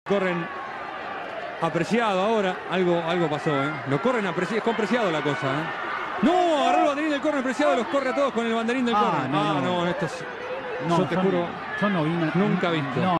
Corren apreciado ahora. Algo pasó, ¿eh? Lo corren apreciado. Es con preciado la cosa, ¿eh? ¡No! Agarró el banderín del córner preciado. Los corre a todos con el banderín del córner. No, no, esto es... No, yo te juro, yo no vi nunca visto. No.